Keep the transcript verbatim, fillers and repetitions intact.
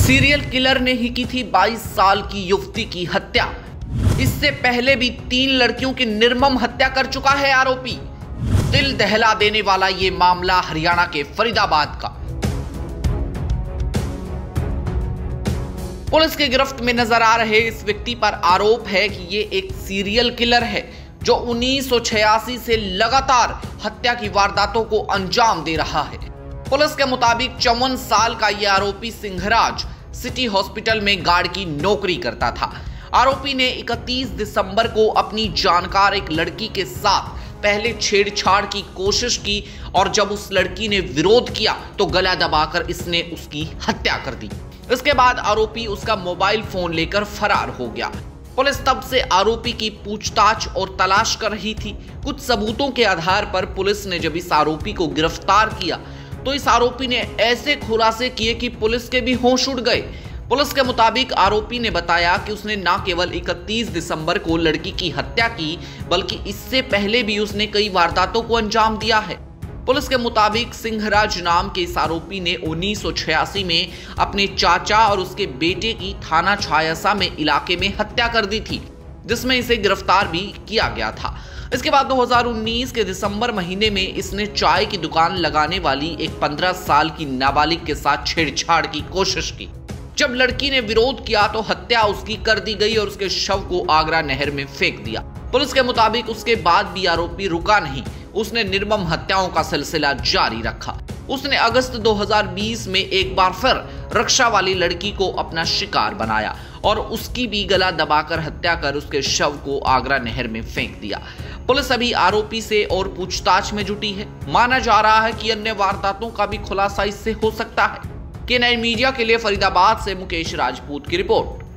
Serial killer ने ही की थी बाईस साल की युवती की हत्या। इससे पहले भी तीन लड़कियों की निर्मम हत्या कर चुका है आरोपी। दिल दहला देने वाला ये मामला हरियाणा के फरीदाबाद का। पुलिस की गिरफ्त में नजर आ रहे इस व्यक्ति पर आरोप है कि ये एक सीरियल किलर है जो उन्नीस सौ छियासी से लगातार हत्या की वारदातों को अंजाम दे रहा है। पुलिस के मुताबिक चौवन साल का यह आरोपी सिंहराज सिटी हॉस्पिटल में गार्ड की नौकरी करता था। आरोपी ने इकतीस दिसंबर को अपनी जानकार एक लड़की के साथ पहले छेड़छाड़ की कोशिश की और जब उस लड़की ने विरोध किया तो गला दबाकर इसने उसकी हत्या कर दी। इसके बाद आरोपी उसका मोबाइल फोन लेकर फरार हो गया। पुलिस तब से आरोपी की पूछताछ और तलाश कर रही थी। कुछ सबूतों के आधार पर पुलिस ने जब इस आरोपी को गिरफ्तार किया तो इस आरोपी ने ऐसे खुलासे किए कि पुलिस के भी होश उड़ गए। पुलिस के मुताबिक आरोपी ने बताया कि उसने न केवल इकतीस दिसंबर को लड़की की हत्या की बल्कि इससे पहले भी उसने कई वारदातों को अंजाम दिया है। पुलिस के मुताबिक सिंहराज नाम के इस आरोपी ने उन्नीस सौ छियासी में अपने चाचा और उसके बेटे की थाना छायासा में इलाके में हत्या कर दी थी, जिसमें इसे गिरफ्तार भी किया गया था। इसके बाद दो हज़ार उन्नीस के दिसंबर महीने में इसने चाय की दुकान लगाने वाली एक पंद्रह साल की नाबालिग के साथ छेड़छाड़ की कोशिश की। जब लड़की ने विरोध किया तो हत्या उसकी कर दी गई और उसके शव को आगरा नहर में फेंक दिया। पुलिस के मुताबिक उसके बाद भी आरोपी रुका नहीं, उसने निर्मम हत्याओं का सिलसिला जारी रखा। उसने अगस्त दो हज़ार बीस में एक बार फिर रक्षा वाली लड़की को अपना शिकार बनाया और उसकी भी गला दबाकर हत्या कर उसके शव को आगरा नहर में फेंक दिया। पुलिस अभी आरोपी से और पूछताछ में जुटी है। माना जा रहा है कि अन्य वारदातों का भी खुलासा इससे हो सकता है। के नाइन मीडिया के लिए फरीदाबाद से मुकेश राजपूत की रिपोर्ट।